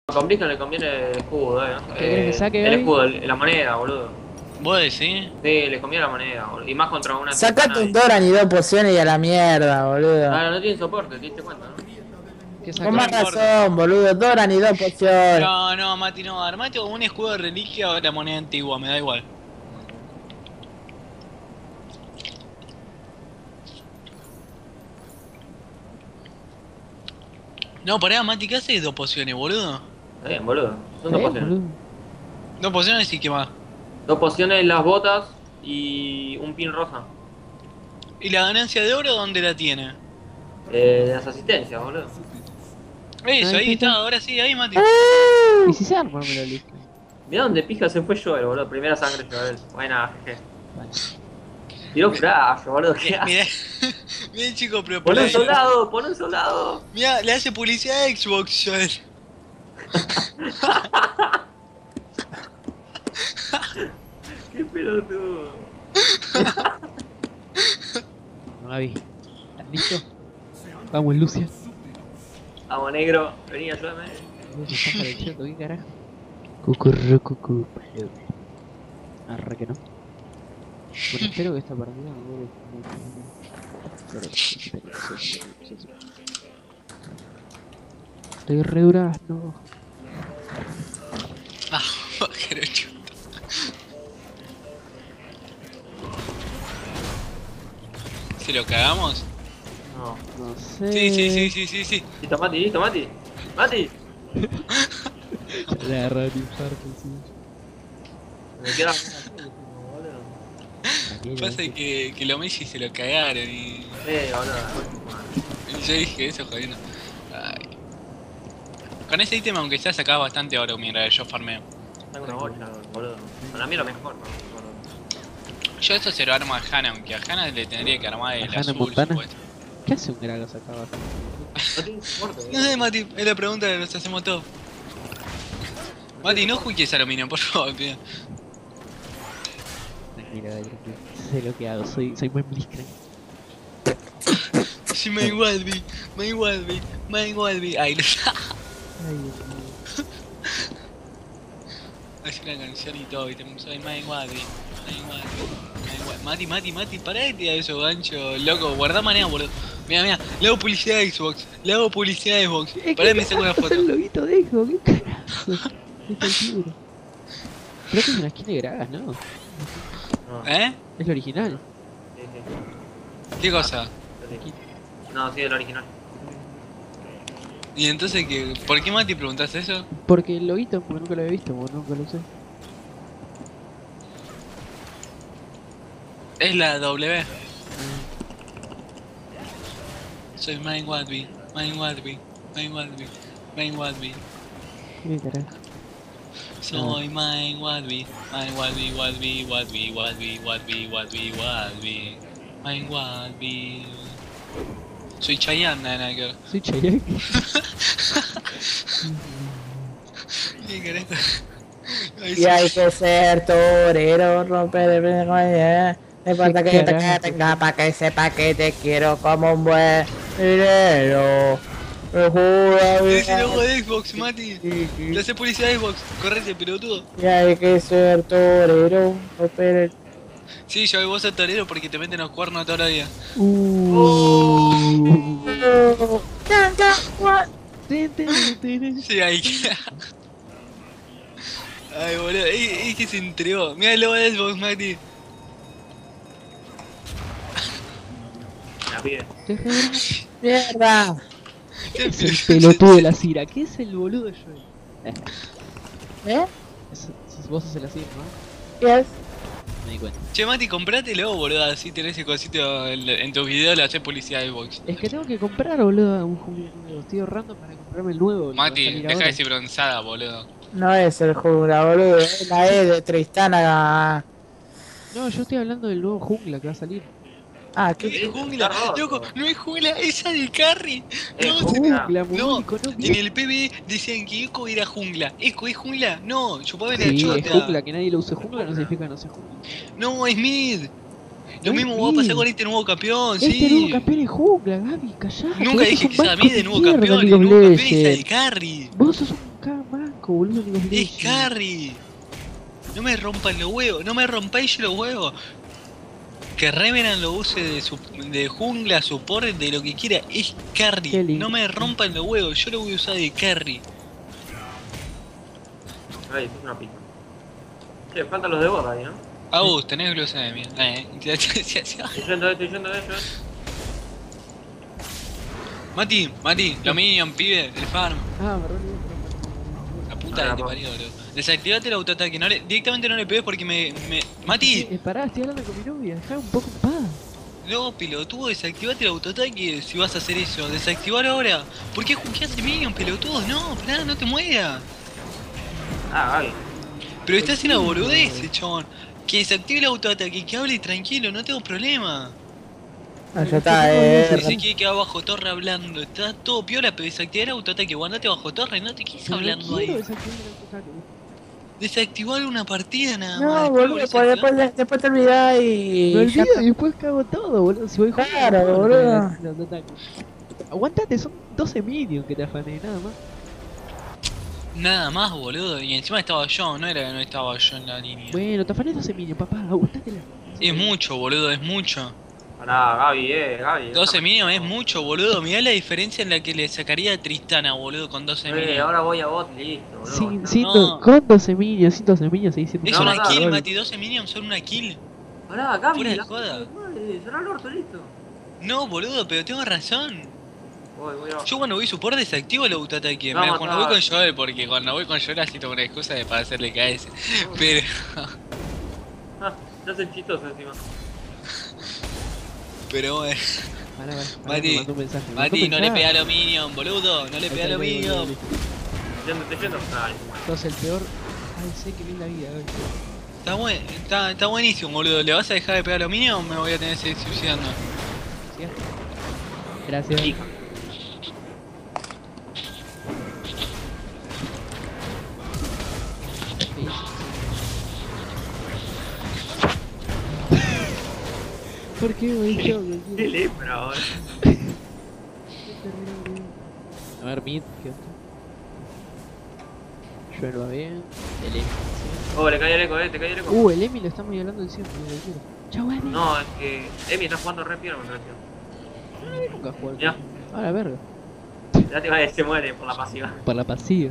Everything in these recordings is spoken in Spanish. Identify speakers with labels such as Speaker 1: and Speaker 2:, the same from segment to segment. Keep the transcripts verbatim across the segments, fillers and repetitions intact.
Speaker 1: Con Blisken le conviene el escudo, eh.
Speaker 2: ¿Qué querés que
Speaker 1: Eh,
Speaker 2: saque
Speaker 1: el
Speaker 2: hoy?
Speaker 1: escudo, el- la moneda, boludo.
Speaker 3: ¿Vos decís?
Speaker 1: Sí, le conviene la moneda, boludo. Y más contra una
Speaker 4: Sacate
Speaker 1: titana
Speaker 4: un
Speaker 1: y-
Speaker 4: Doran y dos pociones y a la mierda, boludo.
Speaker 1: Ah, no tiene soporte, te diste cuenta, ¿no?
Speaker 2: ¿Qué
Speaker 4: Con
Speaker 2: saco?
Speaker 4: más
Speaker 3: No importa.
Speaker 4: razón, boludo. Doran y dos pociones.
Speaker 3: No, no, Mati, no. Armate como un escudo de reliquia o la moneda antigua, me da igual. No, pará, Mati, ¿qué haces dos pociones, boludo?
Speaker 1: Está bien, boludo. Son dos
Speaker 2: ¿Eh,
Speaker 1: pociones.
Speaker 2: boludo?
Speaker 3: Dos pociones y qué más.
Speaker 1: Dos pociones, las botas y un pin rosa.
Speaker 3: ¿Y la ganancia de oro dónde la tiene?
Speaker 1: Eh, las asistencias, boludo.
Speaker 3: Eso,
Speaker 2: Ahí
Speaker 3: ahí
Speaker 2: está.
Speaker 3: está, ahora sí, ahí, Mati.
Speaker 2: ¿Y si se arma me lo listo?
Speaker 1: Mirá dónde pija se fue Joel, boludo. Primera sangre Joel. Buena, jeje.
Speaker 2: Vale.
Speaker 1: Tiró flash, boludo. ¿Qué
Speaker 3: Mirá,
Speaker 1: hace?
Speaker 3: mirá, mirá el chico, pero
Speaker 1: Pon un
Speaker 3: ahí.
Speaker 1: soldado, pon un soldado.
Speaker 3: Mirá, le hace publicidad a Xbox, Joel.
Speaker 1: Qué pelotudo.
Speaker 2: No, Gaby. ¿Estás listo? Vamos, Lucia.
Speaker 1: Vamos, negro. Vení, ayúdame.
Speaker 2: Vos estás para el cheto, ¿qué carajo? Cucurru, cucu, palo. Arre que no. Bueno, espero que esta partida no dure mucho. Estoy re durazno.
Speaker 3: Ah, pajero chuta. ¿Se lo cagamos?
Speaker 1: No.
Speaker 2: No sé.
Speaker 3: Sí, sí, sí, sí, sí, sí.
Speaker 1: Listo, Mati, listo, Mati. Mati.
Speaker 2: Le agarró el infarto, sí.
Speaker 1: Me queda boludo.
Speaker 3: Pasa que, que los Messi se lo cagaron y,
Speaker 1: Eh, boludo.
Speaker 3: y yo dije eso jodiendo. Ay. Con ese ítem aunque ya sacaba bastante oro mientras yo farmeo.
Speaker 1: Tengo una bocha, boludo. Para mí lo mejor, ¿no?
Speaker 3: Yo eso se lo armo a Hannah, aunque a Hannah le tendría que armar
Speaker 2: ¿A
Speaker 3: el
Speaker 2: Hannah
Speaker 3: azul,
Speaker 2: Montana?
Speaker 3: supuesto.
Speaker 2: ¿Qué hace un Gragas acá abajo?
Speaker 1: No tiene soporte,
Speaker 3: No sé, Mati, es la pregunta que nos hacemos todos. Mati, no juegues aluminio, por favor, tío.
Speaker 2: Tranquilo, Gaby, tranquilo. Sé lo que hago, soy, soy buen Blitzcrank.
Speaker 3: Sí, me igual, vi, me igual, vi, me igual, vi. Ay, no.
Speaker 2: Ay, Dios mío.
Speaker 3: Hace una canción y todo, y te soy más igual, vi, más igual, vi. Mati, Mati, Mati, pará de tirar esos ganchos, loco, guardá manera, boludo. Mira, mira, le hago publicidad a Xbox, le hago publicidad a Xbox. Pará, me saco una foto.
Speaker 2: Es el loguito de Xbox, qué carajo. Es el tigre. Creo que es una skin de Gragas, ¿no?
Speaker 1: No.
Speaker 3: ¿Eh?
Speaker 2: Es la original.
Speaker 1: Sí, sí.
Speaker 3: ¿Qué cosa?
Speaker 1: Sí. No, sí, el original.
Speaker 3: Y entonces, ¿qué? ¿Por qué Mati preguntás eso?
Speaker 2: Porque el loguito, porque nunca lo había visto, porque nunca lo usé.
Speaker 3: Es la W. Soy Main Wadby, Main Wadby, Main Wadby, Main Wadby.
Speaker 2: Qué carajo.
Speaker 3: Soy Main Wadby, Main Wadby, Wadby, Wadby, Wadby, Wadby, Wadby, Wadby, Main Wadby. Soy Chayanne, nada que ver.
Speaker 2: Soy Chayak.
Speaker 3: ¿Qué carajo? Ay,
Speaker 4: Y hay que ser torero, romper el vergüenza. No importa que yo te
Speaker 2: Carajo.
Speaker 4: tenga pa' que sepa que te quiero como un buen dinero. Me juro,
Speaker 3: Es el logo de Xbox, Mati.
Speaker 4: sí, sí.
Speaker 3: Le hace publicidad a Xbox, correte, pelotudo.
Speaker 4: Y hay que ser torero, romper el...
Speaker 3: Sí, yo vos sos torero porque te meten los cuernos todos los días.
Speaker 2: Uh.
Speaker 4: Chan, chan, guan.
Speaker 2: Tin, tin, tin.
Speaker 3: Sí, ahí queda. Ay, boludo, es, es que se entregó. Mira el logo de Xbox, Mati.
Speaker 1: La pide.
Speaker 4: Mierda.
Speaker 2: ¿Qué es el pelotudo de la Cira? ¿Qué es el boludo de Joel? Eh,
Speaker 4: ¿Eh?
Speaker 2: es- es- vos sos el así, ¿no?
Speaker 4: ¿Qué es?
Speaker 3: Me di cuenta. Che, Mati, comprátelo, boludo, así tenés el cosito en, en tus videos, le haces publicidad a Xbox.
Speaker 2: Es que tengo que comprar, boludo, un juguete nuevo. Estoy ahorrando para comprarme el nuevo. que va a
Speaker 3: Mati,
Speaker 2: salir
Speaker 3: deja
Speaker 2: ahora.
Speaker 3: de decir bronzada, boludo.
Speaker 4: No es el jungla, boludo. Es la E de Tristana.
Speaker 2: No, yo estoy hablando del nuevo jungla que va a salir.
Speaker 4: Ah,
Speaker 3: ¿Qué
Speaker 4: ¿qué?
Speaker 3: es jungla?
Speaker 1: Está roto.
Speaker 3: Loco, no es jungla, esa de Carry.
Speaker 1: Es
Speaker 3: No,
Speaker 1: jungla.
Speaker 2: Jungla,
Speaker 3: No,
Speaker 2: mónico, no.
Speaker 3: en el P B decían que Eco era jungla. ¿Eco es jungla? No, chupame la
Speaker 2: Sí,
Speaker 3: chota.
Speaker 2: es jungla, que nadie lo use jungla no significa que no sea jungla.
Speaker 3: No, es mid. Lo
Speaker 2: No
Speaker 3: mismo
Speaker 2: es
Speaker 3: va a pasar
Speaker 2: mid.
Speaker 3: con este nuevo campeón,
Speaker 2: Este
Speaker 3: sí.
Speaker 2: nuevo campeón es jungla, Gaby, callate.
Speaker 3: Nunca
Speaker 2: vos
Speaker 3: dije
Speaker 2: sos
Speaker 3: que
Speaker 2: un
Speaker 3: sea
Speaker 2: banco
Speaker 3: mid de
Speaker 2: de
Speaker 3: nuevo
Speaker 2: mierda,
Speaker 3: campeón, el
Speaker 2: League of
Speaker 3: nuevo campeón es el
Speaker 2: Legends.
Speaker 3: Carry.
Speaker 2: Vos sos un K más banco, boludo, ni los
Speaker 3: Es
Speaker 2: Legends.
Speaker 3: carry. No me rompan los huevos, no me rompáis los huevos. Que Revenant lo use de, su, de jungla, support, de lo que quiera, es carry.
Speaker 2: Qué lindo.
Speaker 3: No me rompan los huevos, yo lo voy a usar de carry.
Speaker 1: Ay, esto es una pija. Che, faltan los de boda ahí, ¿no?
Speaker 3: A vos, tenés glucemia. Eh,
Speaker 1: Estoy yendo, estoy yendo de ellos.
Speaker 3: Mati, Mati, lo minion, pibe, el farm.
Speaker 2: Ah, perdón, perdón,
Speaker 3: La
Speaker 1: Ah,
Speaker 3: puta que te
Speaker 1: no.
Speaker 3: parió, bro. Desactivate el autoataque, no le, directamente no le pegues porque me. me ¡Mati!
Speaker 2: Eh, pará, estoy hablando con mi novia, dejá un poco en paz.
Speaker 3: No, pelotudo, desactivate el autoataque si vas a hacer eso. Desactivar ahora. ¿Por qué jugueas el minion, pelotudo? No, pará, no te mueras.
Speaker 1: Ah, Gaby.
Speaker 3: Pero estás haciendo boludez, chabón. Que desactive el autoataque, que hable tranquilo, no tengo problema.
Speaker 4: Ah, ya está, eh.
Speaker 3: Si se quiere quedar bajo torre hablando, está todo piola, pero desactivar el autoataque, guardate bajo torre, no te quedes
Speaker 2: Pero no
Speaker 3: hablando
Speaker 2: quiero
Speaker 3: ahí.
Speaker 2: desactivar el autoataque.
Speaker 3: Desactivar una partida nada más.
Speaker 4: No,
Speaker 3: después
Speaker 4: boludo,
Speaker 3: volvés a
Speaker 4: pues
Speaker 3: activar.
Speaker 4: después, después te olvidás y.
Speaker 2: Me
Speaker 4: ya
Speaker 2: olvido
Speaker 4: está.
Speaker 2: y después cago todo, boludo. Si voy jugando.
Speaker 4: Claro,
Speaker 2: no, no,
Speaker 4: boludo.
Speaker 2: no, no, no, no, no. Aguantate, son doce minions que te afané, nada más.
Speaker 3: Nada más, boludo. Y encima estaba yo, no era que no estaba yo en la línea.
Speaker 2: Bueno, te afané doce minions, papá, aguantatela.
Speaker 3: Es mucho, boludo, es mucho.
Speaker 1: Pará, Gaby, eh, Gaby.
Speaker 3: doce minions es mucho, boludo. Mirá la diferencia en la que le sacaría a Tristana, boludo, con doce
Speaker 1: Eh,
Speaker 3: minions.
Speaker 1: ahora voy a bot, listo, boludo.
Speaker 2: Sin,
Speaker 1: No.
Speaker 2: sin
Speaker 3: no.
Speaker 2: do- con doce minions, sin doce minions, seguís siendo
Speaker 3: Es
Speaker 1: No,
Speaker 3: una
Speaker 1: no,
Speaker 3: kill,
Speaker 1: no.
Speaker 3: Mati, doce minions son una kill.
Speaker 1: Pará, Gaby.
Speaker 3: Fuera de
Speaker 1: la
Speaker 3: joda.
Speaker 1: puta madre, cerrá el orto, listo.
Speaker 3: No, boludo, pero tengo razón.
Speaker 1: Voy, voy a...
Speaker 3: Yo cuando voy support desactivo el autoataque.
Speaker 1: No,
Speaker 3: Menos cuando
Speaker 1: no.
Speaker 3: voy con Joel, porque cuando voy con Joel así tengo una excusa de para hacerle K S. Pero.
Speaker 1: Ah, se hacen chistosos encima.
Speaker 3: Pero bueno.
Speaker 2: Pará, pará, pará,
Speaker 3: Mati,
Speaker 2: me mandó un mensaje, me mandó
Speaker 3: Mati,
Speaker 2: un
Speaker 3: no le
Speaker 2: mensaje.
Speaker 3: pega a los minions, boludo. No le
Speaker 2: Ahí
Speaker 3: pega a
Speaker 2: está,
Speaker 3: los
Speaker 2: ahí, ahí, ahí,
Speaker 3: minions.
Speaker 2: ahí.
Speaker 1: Yendo, estoy yendo. Ay,
Speaker 2: Sos el peor. Ay, sé que vi la vida, hoy.
Speaker 3: Está, buen, está, está buenísimo, boludo. ¿Le vas a dejar de pegar a los minions o me voy a tener que seguir suicidando?
Speaker 2: Gracias.
Speaker 1: hija.
Speaker 2: ¿Por qué me hizo?
Speaker 1: Qué lepra ahora.
Speaker 2: A ver, mid, ¿qué onda? Joel va bien. El Emi.
Speaker 1: Oh, le cae el eco, eh, te cae el eco.
Speaker 2: Uh, el Emi lo estamos hablando del siempre, lo quiero. Chau, Emi.
Speaker 1: No, es que Emi está jugando re bien contra el tío.
Speaker 2: Nunca jugó al
Speaker 1: Ya.
Speaker 2: A la verga.
Speaker 1: Ya te va a decir, se muere por la pasiva.
Speaker 2: Por la pasiva.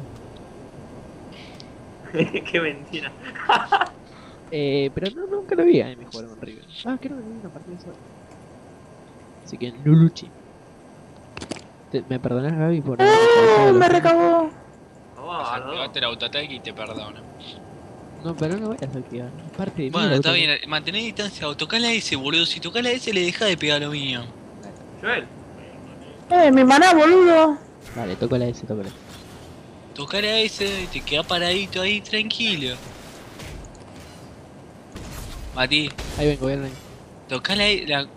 Speaker 1: Qué mentira.
Speaker 2: Eh, pero no, nunca lo vi a Emi jugar con River. Ah, creo que vi una partida sola. Así que Luluchi. Te- ¿Me perdonás, Gaby, por haber
Speaker 4: ¡Ah!
Speaker 2: recalcado
Speaker 4: Me
Speaker 2: los-
Speaker 4: recagó.
Speaker 1: Vamos a los dos.
Speaker 3: Desactivaste el autoataque y te perdono.
Speaker 2: No, pero no lo voy a desactivar. Parte de mí.
Speaker 3: Bueno,
Speaker 2: la
Speaker 3: está
Speaker 2: otra-
Speaker 3: bien, mantener distancia o tocar la S, boludo. Si tocas la S le deja de pegar a los minions.
Speaker 1: Joel.
Speaker 4: Eh, mi maná, boludo.
Speaker 2: Vale, toco la S, toco la S.
Speaker 3: Tocar a S y te queda paradito ahí tranquilo. Mati,
Speaker 2: Ahí vengo, voy a la
Speaker 3: toca la, la...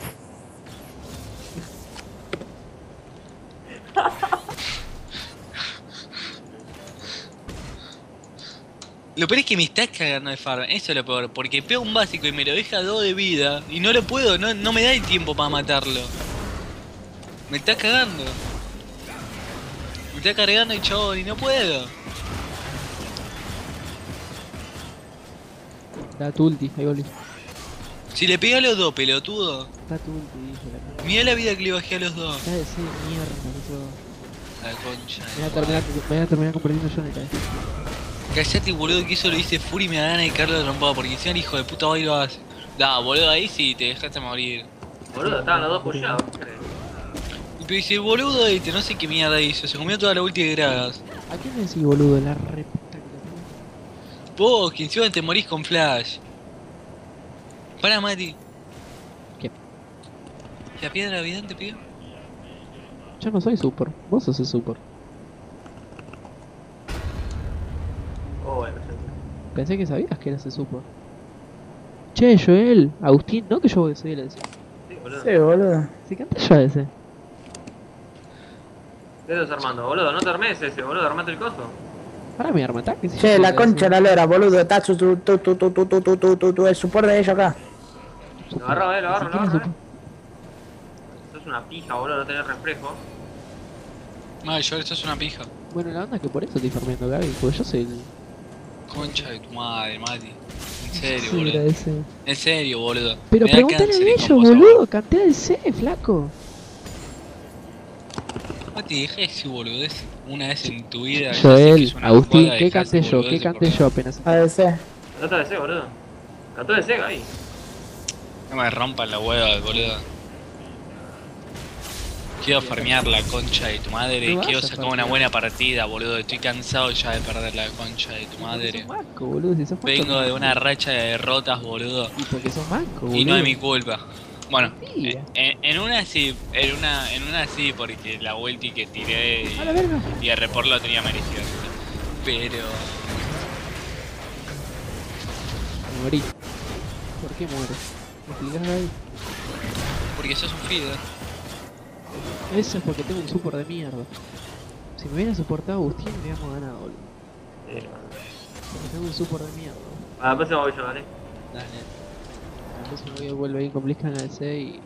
Speaker 3: Lo peor es que me está cagando de farm, eso es lo peor, porque pega un básico y me lo deja dos de vida y no lo puedo, no, no me da el tiempo para matarlo. Me está cagando. Me está cargando el chabón y no puedo.
Speaker 2: Da tu ulti, ahí volví.
Speaker 3: Si le pega a los dos, pelotudo.
Speaker 2: Da tu ulti, dije la
Speaker 3: Mira la vida que le bajé a los dos.
Speaker 2: Ya de ser mierda, eso.
Speaker 3: La concha.
Speaker 2: Me voy a terminar, me voy a terminar convirtiendo yo en el K S.
Speaker 3: Callate, boludo, que eso lo dice Fury y me da ganas de caerlo de trompada porque encima el hijo de puta va y lo hace. Da, boludo, ahí sí te dejaste morir.
Speaker 1: Boludo, estaban los dos pushados. ¿qué crees?
Speaker 3: Y pero dice, boludo, este no sé qué mierda hizo, se comió toda la ulti de Gragas.
Speaker 2: ¿A quién me decís, boludo? La re puta que te parió.
Speaker 3: Vos, que encima te morís con flash. Para, Mati.
Speaker 2: ¿Qué?
Speaker 3: ¿La piedra vidente, pibe?
Speaker 2: Yo no soy super, vos sos el super.
Speaker 1: Oh, bueno, ya.
Speaker 2: Pensé que sabías que eras el super. Che, Joel, Agustín, no que yo soy el A D C.
Speaker 1: Sí, boludo.
Speaker 4: Sí, boludo.
Speaker 2: Si canta yo A D C.
Speaker 1: ¿Qué estás armando, boludo? No te armes ese, boludo, armate el coso.
Speaker 2: Ahora mi arma ataque. si
Speaker 4: Che,
Speaker 2: yo
Speaker 4: la
Speaker 2: soy A D C.
Speaker 4: concha de la lora, boludo. Está tu, tu, tu, tu, tu, tu, tu, tu, tu, tu, tu, el support de ellos acá.
Speaker 1: Lo agarro, eh, lo agarro,
Speaker 2: Si
Speaker 1: lo
Speaker 2: tienes
Speaker 1: agarro, eh.
Speaker 2: super-
Speaker 1: Sos una pija, boludo, no tenés reflejo.
Speaker 3: No, yo esto es una pija.
Speaker 2: Bueno, la onda es que por eso estoy farmeando, Gaby, porque yo soy el...
Speaker 3: Concha de tu madre, Mati. En serio,
Speaker 2: Sí, era
Speaker 3: boludo.
Speaker 2: ese.
Speaker 3: En serio, boludo.
Speaker 2: Pero
Speaker 3: Me da
Speaker 2: pregúntale
Speaker 3: cáncer
Speaker 2: a
Speaker 3: y
Speaker 2: ellos,
Speaker 3: con vos
Speaker 2: boludo,
Speaker 3: ahora.
Speaker 2: cantea el C, flaco.
Speaker 3: Mati, dejé de decir boludez una vez en tu vida. ya sé que
Speaker 2: Joel,
Speaker 3: es una
Speaker 2: Agustín,
Speaker 3: joda,
Speaker 2: ¿qué
Speaker 3: dejá de
Speaker 2: canté
Speaker 3: decir
Speaker 2: yo? ¿Qué
Speaker 3: boludeces
Speaker 2: canté
Speaker 3: por
Speaker 2: yo apenas?
Speaker 4: A veces.
Speaker 1: Cantó de C, boludo. Cantó de C, Gaby.
Speaker 3: No me rompan la hueva, boludo. Quiero farmear la concha de tu madre.
Speaker 2: No vas
Speaker 3: Quiero
Speaker 2: a
Speaker 3: sacar una
Speaker 2: farmear.
Speaker 3: buena partida, boludo. Estoy cansado ya de perder la concha de tu
Speaker 2: Porque
Speaker 3: madre.
Speaker 2: sos manco, boludo, si sos manco,
Speaker 3: Vengo
Speaker 2: no.
Speaker 3: de una racha de derrotas, boludo.
Speaker 2: Y porque sos manco, boludo.
Speaker 3: Y no es mi culpa. Bueno,
Speaker 2: Mentira.
Speaker 3: en, en una sí, en una, en una sí, porque la ulti que tiré
Speaker 2: A la verga.
Speaker 3: y, y el report lo tenía merecido. Pero...
Speaker 2: Me morí. ¿Por qué muero? ¿Me explicás, Gaby?
Speaker 3: Porque sos un feeder.
Speaker 2: Eso es porque tengo un support de mierda. Si me hubiera soportado Agustín, hubiéramos ganado, boludo.
Speaker 1: Sí, boludo.
Speaker 2: Porque tengo un support de mierda.
Speaker 1: A la próxima voy yo, ¿vale?
Speaker 2: Dale. Entonces me voy a volver ahí con Blitzcrank al C y...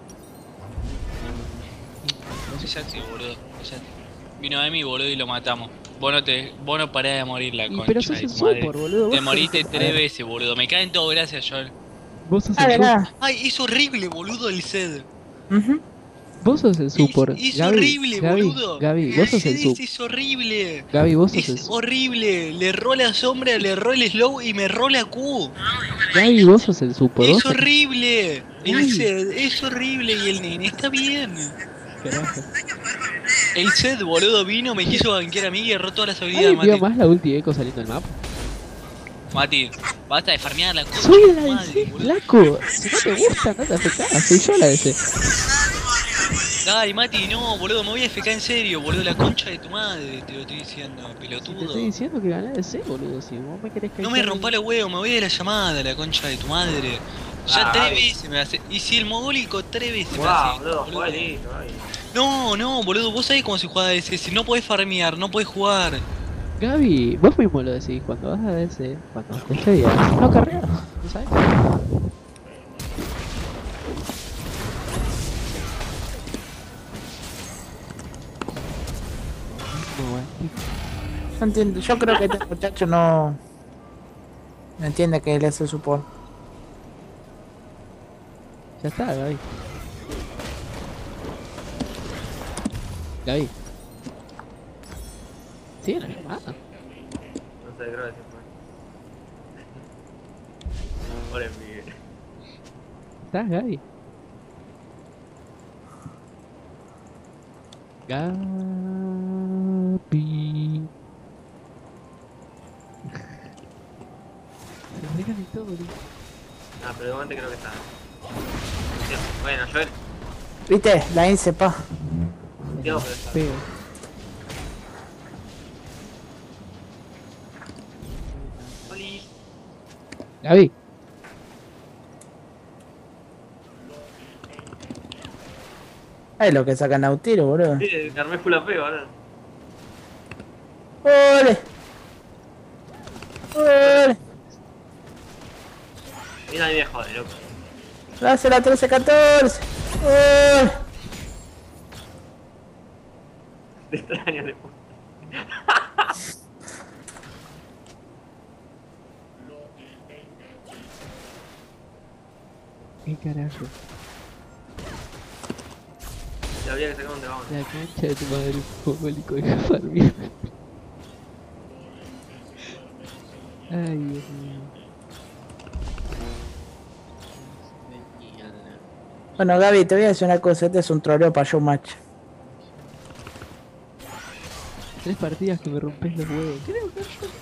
Speaker 3: Exacto, boludo. Exacto. Vino de mí, boludo, y lo matamos. Vos no, te, vos no parás de morir la
Speaker 2: Y
Speaker 3: concha
Speaker 2: pero sos
Speaker 3: de
Speaker 2: el
Speaker 3: tu madre.
Speaker 2: support, boludo.
Speaker 3: Te
Speaker 2: vos
Speaker 3: moriste
Speaker 2: sos-
Speaker 3: tres veces, boludo. Me caen todo gracias, Joel.
Speaker 2: Vos sos
Speaker 4: Ah,
Speaker 2: el
Speaker 4: de
Speaker 2: support.
Speaker 4: nada.
Speaker 3: Ay, es horrible, boludo, el sed.
Speaker 4: Ujú.
Speaker 2: Vos sos el support.
Speaker 3: Es, es
Speaker 2: Gaby,
Speaker 3: horrible,
Speaker 2: Gaby,
Speaker 3: boludo.
Speaker 2: Gaby,
Speaker 3: El
Speaker 2: vos sos
Speaker 3: sed
Speaker 2: el
Speaker 3: es,
Speaker 2: support.
Speaker 3: es horrible.
Speaker 2: Gaby, vos sos el
Speaker 3: Es
Speaker 2: support.
Speaker 3: horrible. Le erró la sombra, le erró el slow y me erró la Q.
Speaker 2: Gaby, vos sos el support.
Speaker 3: Es
Speaker 2: vos sos-
Speaker 3: horrible. El
Speaker 2: Ay.
Speaker 3: sed es horrible y el nene está bien.
Speaker 2: Carajo.
Speaker 3: El sed, boludo, vino, me quiso banquear a mí y erró todas las habilidades,
Speaker 2: ¿Alguien vio
Speaker 3: Mati.
Speaker 2: más la ulti eco saliendo del mapa?
Speaker 3: Mati, basta de farmear la concha
Speaker 2: Soy
Speaker 3: de
Speaker 2: la
Speaker 3: tu
Speaker 2: D
Speaker 3: madre,
Speaker 2: C,
Speaker 3: boludo.
Speaker 2: flaco. Si no te gusta, no te afecta. Soy yo la D C.
Speaker 3: Dale, Mati, no, boludo, me voy a F K en serio, boludo, la concha de tu madre, te lo estoy diciendo,
Speaker 2: Si te
Speaker 3: pelotudo.
Speaker 2: estoy diciendo que gané D C, boludo. Si vos me querés que...
Speaker 3: No me rompa los huevos, me voy de la llamada, la concha de tu madre. Ya
Speaker 1: Ah,
Speaker 3: tres
Speaker 1: Gaby.
Speaker 3: veces me hace. Y si el mogólico tres veces me
Speaker 1: Wow,
Speaker 3: hace.
Speaker 1: boludo,
Speaker 3: boludo.
Speaker 1: juega listo, Gaby.
Speaker 3: No, no, boludo, vos sabés cómo se juega ese. Si no podés farmear, no podés jugar.
Speaker 2: Gaby, vos mismo lo decís. Cuando vas a D C, cuando te feas, no carreas. ¿No sabes? No, bueno.
Speaker 4: No entiendo. Yo creo que este muchacho no. No entiende que él es el support.
Speaker 2: Ya está, Gaby. Gaby. Sí, en la llamada.
Speaker 1: No sé, creo que se fue. Pobre Miguel.
Speaker 2: ¿Estás, Gaby? Gaby. Se dejan y todo, boludo.
Speaker 1: Ah, pero de momento creo que está. Tío, bueno, Joel.
Speaker 4: ¿Viste? La hice, pa.
Speaker 1: Tío, pero está.
Speaker 2: Feo.
Speaker 1: Oli.
Speaker 2: Gaby.
Speaker 4: Es lo que sacan a un tiro, boludo.
Speaker 1: Sí, me armé full A P, boludo.
Speaker 4: ¡Ole! ¡Ole!
Speaker 1: Y nadie me jode, loco.
Speaker 4: Hace la trece catorce. ¡Ole!
Speaker 1: Te extraño después.
Speaker 2: ¿Qué carajo?
Speaker 1: Te habría que sacar un dragón.
Speaker 2: La concha de tu madre, fogólico de farmear. Ay, Dios mío.
Speaker 4: Bueno, Gaby, te voy a decir una cosa. Este es un troleo para showmatch.
Speaker 2: Tres partidas que me rompes los huevos. Creo que yo.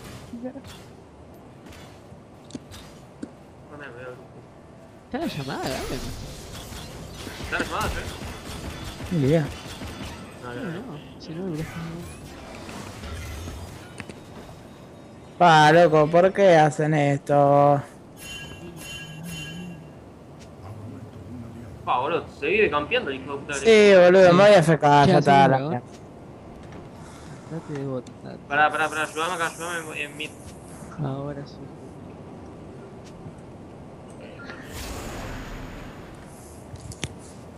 Speaker 1: No me veo.
Speaker 2: Está la llamada, Gaby.
Speaker 1: ¿Está armada, Joel?
Speaker 4: Ni idea.
Speaker 1: No,
Speaker 2: No,
Speaker 1: no, no.
Speaker 2: no. Si no, me parece.
Speaker 4: Pa, loco, ¿por qué hacen esto?
Speaker 1: Pa, boludo, se vive campeando el hijo de puta.
Speaker 4: Sí, boludo, me voy a F K,
Speaker 2: ¿Qué
Speaker 4: ya
Speaker 2: hace
Speaker 4: está.
Speaker 2: un
Speaker 4: la
Speaker 2: dragón?
Speaker 4: mierda.
Speaker 2: Date de bot. date.
Speaker 1: Pará, pará, pará, ayúdame acá, ayúdame en mid.
Speaker 2: Ahora sí.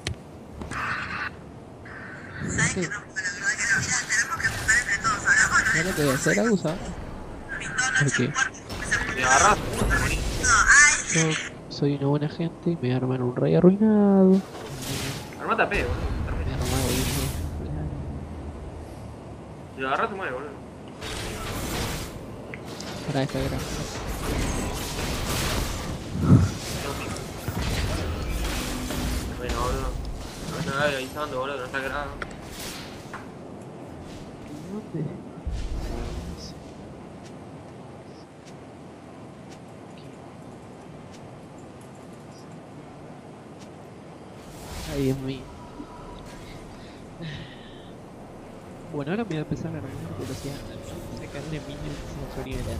Speaker 2: Sí. ¿Sabes lo que voy a hacer, Agusa? Porque
Speaker 1: Me agarras.
Speaker 2: yo soy una buena gente y me arman un rey arruinado.
Speaker 1: Armate a P, boludo.
Speaker 2: Me arman un
Speaker 1: Si lo agarras, te mueres, boludo.
Speaker 2: para esta gran.
Speaker 1: Bueno, boludo. No me estás avisando, boludo, no está grabado.
Speaker 2: ¿Dónde? Ay, Dios mío. Bueno, ahora me voy a empezar a arreglar velocidad. Sacarle minions a su nivel.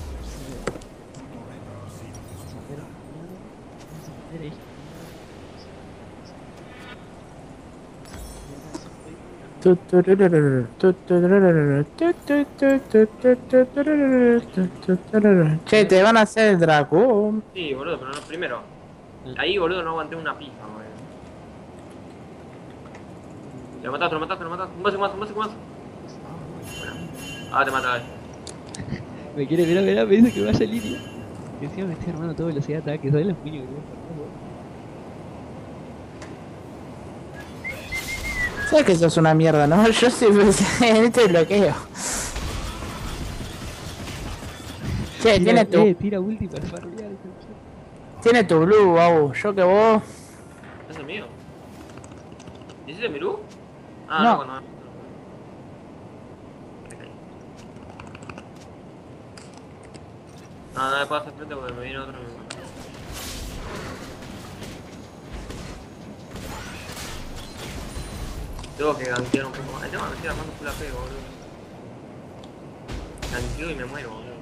Speaker 4: Che, te van a hacer el dragón.
Speaker 1: Sí, boludo, pero no primero. Ahí, boludo, no aguanté una pija, boludo. Lo mataste, lo mataste, lo mataste. Un básico más, un básico más. Bueno. Ah, te mata.
Speaker 2: Me quiere mirar, mirá, me dice que vaya en línea. Y encima me estoy armando toda velocidad de ataque, ¿sabes los minions que voy a
Speaker 4: Sabes que sos una mierda, ¿no? Yo sí en este bloqueo. Che,
Speaker 2: Tira,
Speaker 4: tiene tu,
Speaker 2: eh, tira ulti para farmear.
Speaker 4: tiene tu blue, Bau. Yo que vos.
Speaker 1: ¿Ese es mío? ¿Hiciste mi luz? Ah,
Speaker 4: No.
Speaker 1: no, cuando. No, no le puedo hacer frente porque me viene otro. Tengo que gankear un poco más. El tema me estoy armando full A P, boludo. Gankeo y me muero, boludo.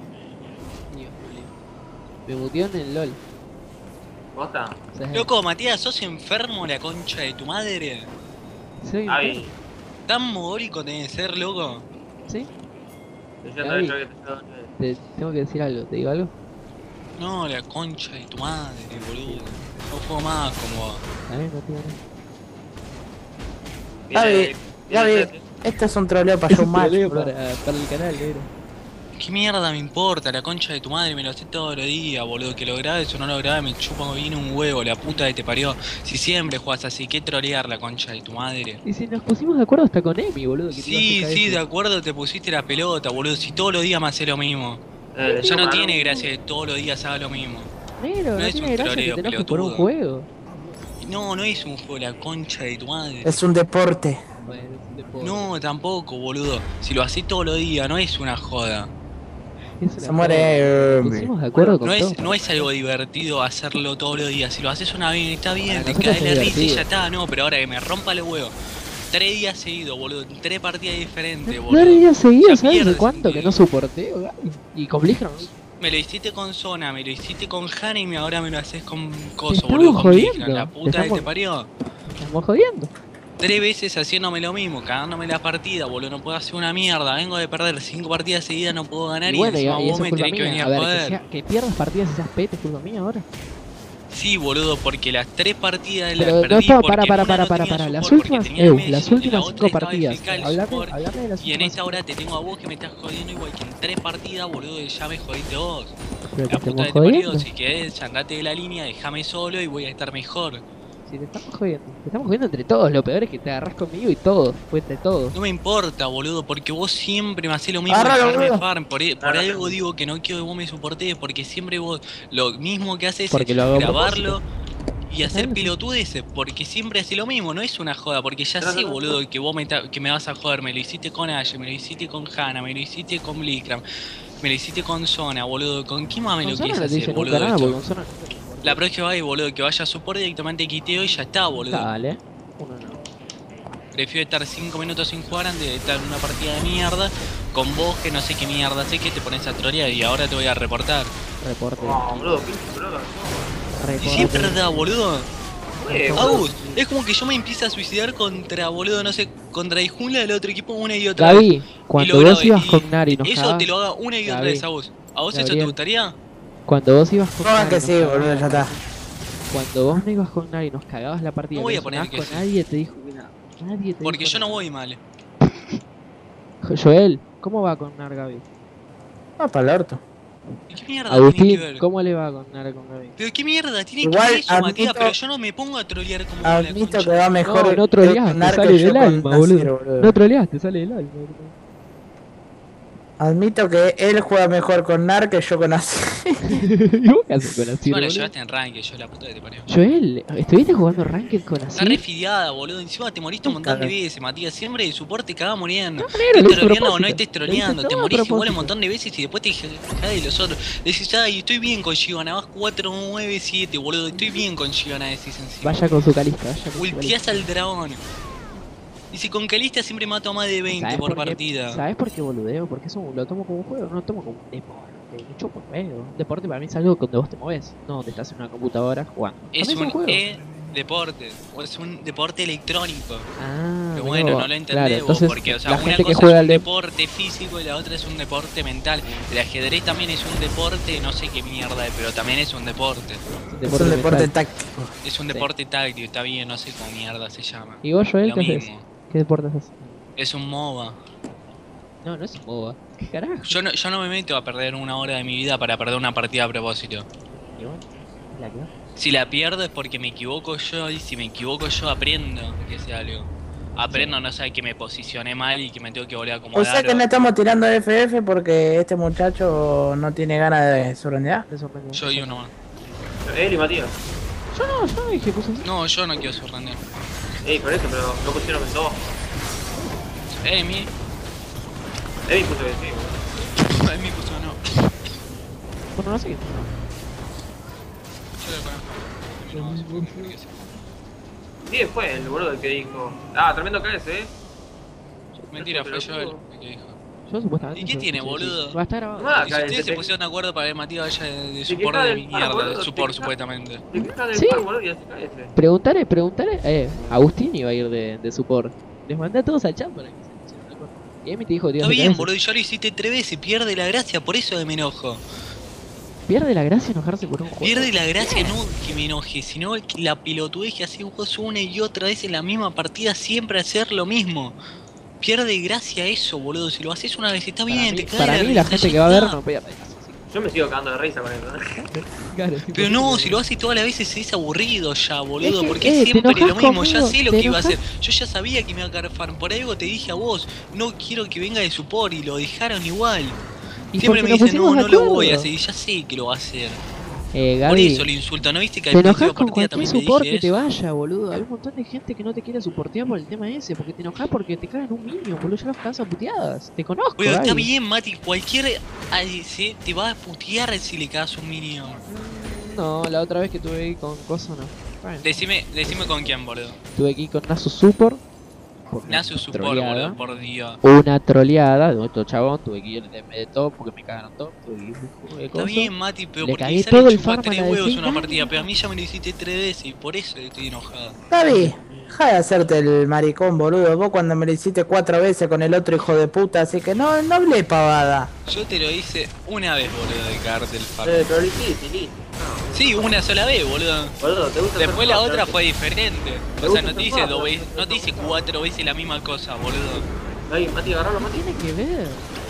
Speaker 2: Me muteó en el LOL.
Speaker 1: ¿Posta?
Speaker 2: ¿Sabes?
Speaker 3: Loco, Matías, sos enfermo la concha de tu madre.
Speaker 2: Soy un
Speaker 1: Ay,
Speaker 3: Tan mogólico tenés que ser, loco.
Speaker 2: ¿Sí?
Speaker 1: yo
Speaker 2: Gaby.
Speaker 1: te que te
Speaker 2: Te tengo que decir algo, ¿te digo algo?
Speaker 3: No, la concha de tu madre, boludo. No juego más como vos.
Speaker 2: A ver, no tiene
Speaker 4: Gaby, Gaby, esto es un troleo para
Speaker 2: Es
Speaker 4: yo
Speaker 2: un
Speaker 4: match,
Speaker 2: troleo
Speaker 4: bro.
Speaker 2: para, para el canal, negro.
Speaker 3: ¿Qué mierda me importa? La concha de tu madre me lo hace todos los días, boludo. Que lo grabes o no lo grabes me chupa bien un huevo, la puta que te parió. Si siempre jugás así, ¿qué trolear la concha de tu madre?
Speaker 2: Y si nos pusimos de acuerdo hasta con Emi, boludo. Que te
Speaker 3: Sí,
Speaker 2: ibas a
Speaker 3: sí,
Speaker 2: caer.
Speaker 3: de acuerdo te pusiste la pelota, boludo. Si todos los días me hace lo mismo.
Speaker 1: Eh,
Speaker 3: Ya no
Speaker 1: para
Speaker 3: tiene
Speaker 1: un-
Speaker 3: gracia que todos los días haga lo mismo.
Speaker 2: Negro,
Speaker 3: No
Speaker 2: no
Speaker 3: es
Speaker 2: tiene
Speaker 3: un
Speaker 2: gracia que
Speaker 3: troleo,
Speaker 2: te enojes por un
Speaker 3: pelotudo.
Speaker 2: juego.
Speaker 3: No, no es un juego, la concha de tu madre.
Speaker 4: Es un deporte.
Speaker 2: Bueno, es un deporte.
Speaker 3: No, tampoco, boludo. Si lo haces todos los días, no es una joda.
Speaker 2: Es una
Speaker 4: Se muere,
Speaker 2: joda.
Speaker 4: eh,
Speaker 2: Nos pusimos de acuerdo con
Speaker 3: No
Speaker 2: todo.
Speaker 3: es, no es algo divertido hacerlo todos los días. Si lo haces una vez, está bien,
Speaker 2: Para
Speaker 3: te
Speaker 2: nosotros
Speaker 3: cae
Speaker 2: es
Speaker 3: la risa y
Speaker 2: divertido.
Speaker 3: ya está. No, pero ahora que me rompa el huevo. Tres días seguidos, boludo. Tres partidas diferentes,
Speaker 2: No
Speaker 3: boludo.
Speaker 2: había seguido,
Speaker 3: Ya
Speaker 2: ¿sabes de
Speaker 3: pierdes
Speaker 2: cuánto
Speaker 3: el
Speaker 2: que no soporteo, Gaby? Y con Blizzard.
Speaker 3: Me lo hiciste con Zona, me lo hiciste con Hana y ahora me lo haces con Coso,
Speaker 2: estamos
Speaker 3: boludo. Con
Speaker 2: jodiendo,
Speaker 3: Blizzard, la
Speaker 2: te
Speaker 3: puta que
Speaker 2: estamos-
Speaker 3: te parió.
Speaker 2: Estamos jodiendo.
Speaker 3: Tres veces haciéndome lo mismo, cagándome la partida, boludo. No puedo hacer una mierda. Vengo de perder cinco partidas seguidas, no puedo ganar
Speaker 2: Y
Speaker 3: y,
Speaker 2: bueno, y,
Speaker 3: encima
Speaker 2: y
Speaker 3: vos
Speaker 2: eso
Speaker 3: me
Speaker 2: es culpa
Speaker 3: tenés que venir
Speaker 2: mía.
Speaker 3: a
Speaker 2: A ver, que,
Speaker 3: joder.
Speaker 2: sea, que pierdas partidas y seas pete es culpa mía ahora.
Speaker 3: Sí, boludo, porque las tres partidas
Speaker 2: Pero
Speaker 3: las
Speaker 2: no
Speaker 3: perdí
Speaker 2: estaba,
Speaker 3: porque
Speaker 2: para,
Speaker 3: en
Speaker 2: para,
Speaker 3: una
Speaker 2: para,
Speaker 3: no
Speaker 2: para,
Speaker 3: tenía
Speaker 2: para. Las
Speaker 3: support, porque
Speaker 2: últimas,
Speaker 3: tenía el
Speaker 2: eu,
Speaker 3: Messi,
Speaker 2: las
Speaker 3: en la
Speaker 2: últimas
Speaker 3: otra
Speaker 2: cinco
Speaker 3: estaba
Speaker 2: partidas.
Speaker 3: F K el
Speaker 2: Hablame,
Speaker 3: support,
Speaker 2: hablame de las
Speaker 3: y en
Speaker 2: últimas
Speaker 3: esta hora te tengo a vos que me estás jodiendo igual que en tres partidas, boludo, y ya me jodiste vos.
Speaker 2: Pero te
Speaker 3: La puta
Speaker 2: estamos
Speaker 3: que te parió,
Speaker 2: jodiendo.
Speaker 3: si querés, andate de la línea, déjame solo y voy a estar mejor.
Speaker 2: Si te estamos jodiendo. Te estamos jodiendo entre todos. Lo peor es que te agarrás conmigo y todos. Fue entre todos.
Speaker 3: No me importa, boludo, porque vos siempre me hacés lo mismo
Speaker 4: Agárralo,
Speaker 3: de farm,
Speaker 4: boludo.
Speaker 3: farm. Por, e- por
Speaker 1: Agárralo.
Speaker 3: algo digo que no quiero que vos me soportes, porque siempre vos lo mismo que haces
Speaker 2: Porque
Speaker 3: es
Speaker 2: lo hago a
Speaker 3: grabarlo y hacer
Speaker 2: Claro.
Speaker 3: pelotudeces, porque siempre haces lo mismo, no es una joda, porque ya
Speaker 1: No,
Speaker 3: sé,
Speaker 1: no, no.
Speaker 3: boludo, que vos me, ta- que me vas a joder, me lo hiciste con Ashe, me lo hiciste con Hana, me lo hiciste con Blickram, me lo hiciste con Zona, boludo, ¿con quién más me
Speaker 2: Con
Speaker 3: lo
Speaker 2: Zona
Speaker 3: quieres
Speaker 2: no te
Speaker 3: hacer,
Speaker 2: dice
Speaker 3: boludo?
Speaker 2: nunca nada,
Speaker 3: esto?
Speaker 2: porque con Zona no.
Speaker 3: La próxima vez, boludo, que vaya a support directamente quiteo y ya está, boludo.
Speaker 2: Dale. Uno no.
Speaker 3: Prefiero estar cinco minutos sin jugar antes de estar en una partida de mierda con vos que no sé qué mierda sé que te pones a trolear y ahora te voy a reportar.
Speaker 2: Reporte.
Speaker 1: No, boludo, pinche pelota.
Speaker 3: Y sí, es
Speaker 2: Reporte.
Speaker 3: verdad, boludo.
Speaker 1: Eh, boludo.
Speaker 3: Agus, es como que yo me empiezo a suicidar contra, boludo, no sé, contra el jungla del otro equipo una y otra vez.
Speaker 2: Gaby,
Speaker 3: Y
Speaker 2: cuando
Speaker 3: lo
Speaker 2: vos
Speaker 3: grabo,
Speaker 2: ibas
Speaker 3: y
Speaker 2: con Nari nos
Speaker 3: eso
Speaker 2: cagabas-
Speaker 3: te lo haga una y otra
Speaker 2: Gaby,
Speaker 3: vez a vos. ¿A vos eso te
Speaker 2: Gabriel.
Speaker 3: gustaría?
Speaker 2: Cuando vos ibas con
Speaker 4: Pongan
Speaker 2: Nari
Speaker 4: que
Speaker 2: nos
Speaker 4: sí,
Speaker 2: cagabas
Speaker 4: boludo,
Speaker 2: la
Speaker 4: ya está.
Speaker 2: partida. Cuando vos no ibas con Nari y nos cagabas la partida,
Speaker 3: No voy a
Speaker 2: no
Speaker 3: poner
Speaker 2: sonabas
Speaker 3: que
Speaker 2: con
Speaker 3: sí.
Speaker 2: nadie te dijo que nada. Nadie te
Speaker 3: Porque
Speaker 2: dijo
Speaker 3: yo no
Speaker 2: nada.
Speaker 3: voy mal.
Speaker 2: Joel, ¿Cómo va con Nar, Gaby?
Speaker 4: Va para el orto.
Speaker 3: ¿Y qué mierda tiene que
Speaker 2: Agustín,
Speaker 3: ver?
Speaker 2: ¿cómo le va con Nar, con Gaby?
Speaker 3: Pero qué mierda tiene
Speaker 4: Igual
Speaker 3: que ver eso, Matías,
Speaker 4: admito-
Speaker 3: pero yo no me pongo a trolear como una
Speaker 4: Admito
Speaker 3: concha.
Speaker 4: que va mejor.
Speaker 2: No, no
Speaker 4: el-
Speaker 2: troleaste,
Speaker 4: el narco
Speaker 2: sale
Speaker 4: yo
Speaker 2: del
Speaker 4: con
Speaker 2: alma,
Speaker 4: Nasir,
Speaker 2: boludo.
Speaker 4: boludo.
Speaker 2: No troleaste, sale del alma. boludo.
Speaker 4: Admito que él juega mejor con Nar que yo con Nasir.
Speaker 2: ¿Y vos qué haces con Asir,
Speaker 3: Encima lo
Speaker 2: boludo?
Speaker 3: llevaste en ranking, yo la puta que te parió.
Speaker 2: Joel, ¿estuviste jugando Ranked con
Speaker 3: Está re
Speaker 2: Asir?
Speaker 3: fideada, boludo. Encima te moriste un montón de veces, Matías. Siempre de support te cagás muriendo.
Speaker 2: No,
Speaker 3: Estés
Speaker 2: negro, lo hice a
Speaker 3: troleando o no
Speaker 2: propósito.
Speaker 3: estés
Speaker 2: Lo
Speaker 3: troleando.
Speaker 2: hice
Speaker 3: Te
Speaker 2: todo a
Speaker 3: morís igual un
Speaker 2: propósito.
Speaker 3: montón de veces y después te dije, de los otros. Decís, ay, estoy bien con Shivana. Vas cuatro nueve siete, boludo. Estoy bien con Shivana, decís encima.
Speaker 2: Vaya con su calista, vaya con su
Speaker 3: Ultiás
Speaker 2: calista.
Speaker 3: al dragón. Y si con Calista siempre mato a más de veinte
Speaker 2: ¿Sabes
Speaker 3: por
Speaker 2: por qué?
Speaker 3: partida.
Speaker 2: ¿Sabes por qué boludeo? Porque eso lo tomo como un juego, no lo tomo como un deporte. Mucho por juego. Un deporte para mí es algo donde vos te moves, no donde estás en una computadora jugando. Para
Speaker 3: Es
Speaker 2: mí
Speaker 3: un
Speaker 2: juego.
Speaker 3: e-deporte. O es un deporte electrónico.
Speaker 2: Ah,
Speaker 3: Pero
Speaker 2: mirá
Speaker 3: bueno,
Speaker 2: vos.
Speaker 3: no lo entendés
Speaker 2: Claro,
Speaker 3: vos,
Speaker 2: entonces,
Speaker 3: porque o sea,
Speaker 2: la
Speaker 3: una
Speaker 2: gente que
Speaker 3: cosa
Speaker 2: juega
Speaker 3: es
Speaker 2: al
Speaker 3: un
Speaker 2: de-
Speaker 3: deporte físico y la otra es un deporte mental. El ajedrez también es un deporte, no sé qué mierda, pero también es un deporte.
Speaker 4: Es un deporte
Speaker 2: mental.
Speaker 4: táctico.
Speaker 3: Es un
Speaker 2: Sí.
Speaker 3: deporte táctico, está bien, no sé cómo mierda se llama.
Speaker 2: ¿Y vos, Joel,
Speaker 3: Lo
Speaker 2: qué haces?
Speaker 3: mismo.
Speaker 2: ¿Qué deporte haces?
Speaker 3: Es un MOBA.
Speaker 2: No, no es un MOBA. ¿Qué carajo?
Speaker 3: Yo no, yo no me meto a perder una hora de mi vida para perder una partida a propósito.
Speaker 2: Y bueno, la que va.
Speaker 3: Si la pierdo es porque me equivoco yo y si me equivoco yo aprendo que sea algo. Aprendo, no sé, que me posicioné mal y que me tengo que volver a acomodar.
Speaker 4: O sea que
Speaker 3: o-
Speaker 4: no estamos tirando F F porque este muchacho no tiene ganas de sorrendear.
Speaker 2: Me sorprendió.
Speaker 3: Yo y uno más.
Speaker 1: Él y Matías.
Speaker 2: Yo no, yo no dije cosas así.
Speaker 3: No, yo no quiero sorprender.
Speaker 1: Ey, por eso, pero no pusieron en dos.
Speaker 3: Eh, mi.
Speaker 1: Ey, puso que sí.
Speaker 3: Ay, mi puso no.
Speaker 2: Bueno, no sé qué.
Speaker 3: Yo lo conozco. A mí no me hace poco, porque sí.
Speaker 1: Sí, fue el boludo el que dijo. Ah, tremendo que es, eh.
Speaker 3: Mentira, fue yo el
Speaker 1: Pelotudo.
Speaker 3: el que dijo.
Speaker 2: Yo supuestamente.
Speaker 3: ¿Y qué
Speaker 2: yo-
Speaker 3: tiene,
Speaker 2: sí, sí.
Speaker 3: boludo?
Speaker 2: Va a estar grabado.
Speaker 1: Ah,
Speaker 3: Y si
Speaker 1: claro,
Speaker 3: ustedes
Speaker 1: te-
Speaker 3: se pusieron de acuerdo para que Matías vaya de, de
Speaker 1: Se
Speaker 3: support
Speaker 1: queja
Speaker 3: de
Speaker 1: del- ah,
Speaker 3: mierda,
Speaker 1: boludo,
Speaker 3: de
Speaker 1: se
Speaker 3: support
Speaker 1: queja-
Speaker 3: supuestamente.
Speaker 1: Te quejas del
Speaker 2: Sí.
Speaker 1: par, boludo, y así cállate.
Speaker 2: Preguntale, preguntale. Eh, Agustín iba a ir de, de support. Les mandé a todos al chat para que se pusieran de acuerdo. Y Emi te dijo, Dios
Speaker 3: Está
Speaker 2: de
Speaker 3: bien,
Speaker 2: cabeza.
Speaker 3: boludo, y ya lo hiciste tres veces, pierde la gracia, por eso me enojo.
Speaker 2: Pierde la gracia enojarse por un juego.
Speaker 3: Pierde la gracia no que me enoje, sino que la pilotudez que hace vos una y otra vez en la misma partida siempre hacer lo mismo. Pierde gracia eso, boludo. Si lo haces una vez está
Speaker 2: Para
Speaker 3: bien,
Speaker 2: mí,
Speaker 3: te cae
Speaker 2: para
Speaker 3: la
Speaker 2: mí la
Speaker 3: risa,
Speaker 2: gente
Speaker 3: ya
Speaker 2: que va a ver
Speaker 3: está.
Speaker 2: no pierde. Así
Speaker 1: Yo me sigo cagando de risa con eso. ¿eh?
Speaker 2: Claro, sí,
Speaker 3: Pero
Speaker 2: por
Speaker 3: no,
Speaker 2: eso.
Speaker 3: si lo haces todas las veces es aburrido ya, boludo.
Speaker 2: Es que,
Speaker 3: Porque
Speaker 2: eh,
Speaker 3: es
Speaker 2: te
Speaker 3: siempre lo
Speaker 2: enojas
Speaker 3: mismo. Ya
Speaker 2: conmigo,
Speaker 3: sé lo
Speaker 2: te
Speaker 3: que iba a hacer.
Speaker 2: enojas.
Speaker 3: Yo ya sabía que me iba a caer farm. Por algo te dije a vos, no quiero que venga de support y lo dejaron igual.
Speaker 2: ¿Y
Speaker 3: Siempre
Speaker 2: por
Speaker 3: me
Speaker 2: qué nos
Speaker 3: dicen, no,
Speaker 2: pusimos de
Speaker 3: no lo voy a
Speaker 2: acuerdo?
Speaker 3: hacer. Y ya sé que lo va a hacer.
Speaker 2: Eh,
Speaker 3: Por
Speaker 2: Gaby,
Speaker 3: eso lo insulta. ¿No viste que
Speaker 2: te
Speaker 3: al principio
Speaker 2: enojas
Speaker 3: de
Speaker 2: con
Speaker 3: partida
Speaker 2: cualquier
Speaker 3: también te
Speaker 2: support
Speaker 3: dije
Speaker 2: que te
Speaker 3: eso?
Speaker 2: vaya, boludo. Hay un montón de gente que no te quiere supportear por el tema ese, porque te enojas porque te cagan un minion, boludo. Ya los cagas a puteadas. Te conozco,
Speaker 3: Pero está
Speaker 2: Gaby.
Speaker 3: bien, Mati. Cualquier A D C te va a putear si le cagas un minion.
Speaker 2: No, la otra vez que tuve que ir con Coso no. Bueno,
Speaker 3: Decime, decime con quién, boludo.
Speaker 2: tuve que ir con Nasu Support. por una
Speaker 3: Nasu support,
Speaker 2: troleada.
Speaker 3: boludo, por Dios.
Speaker 2: Una troleada de otro chabón. Tuve que ir en vez de top porque me cagaron top. Tuve que ir de
Speaker 3: Está
Speaker 2: Coso.
Speaker 3: bien, Mati, pero
Speaker 2: Le
Speaker 3: porque
Speaker 2: cagué
Speaker 3: quizá
Speaker 2: todo
Speaker 3: le
Speaker 2: el
Speaker 3: chupa
Speaker 2: farm a
Speaker 3: tres
Speaker 2: la de
Speaker 3: huevos
Speaker 2: seis
Speaker 3: una
Speaker 2: años.
Speaker 3: partida, pero a mí ya me lo hiciste tres veces y por eso estoy enojado.
Speaker 4: Gaby, deja de hacerte el maricón, boludo. Vos cuando me lo hiciste cuatro veces con el otro hijo de puta, así que no, no hablé pavada.
Speaker 3: Yo te lo hice una vez, boludo, de cagarte el farm.
Speaker 1: Eh, pero lo hiciste, listo.
Speaker 3: Sí, una sola vez, boludo.
Speaker 1: Boludo, ¿te gusta
Speaker 3: Después
Speaker 1: hacer
Speaker 3: la
Speaker 1: cosas?
Speaker 3: otra fue diferente.
Speaker 1: ¿Te
Speaker 3: O sea,
Speaker 1: gusta
Speaker 3: no te
Speaker 1: hacer
Speaker 3: hice
Speaker 1: cosas?
Speaker 3: dos veces, no te hice cuatro veces la misma cosa, boludo.
Speaker 1: Ahí, Mati, agarralo,
Speaker 2: ¿Qué
Speaker 1: Mati.
Speaker 2: tiene que ver?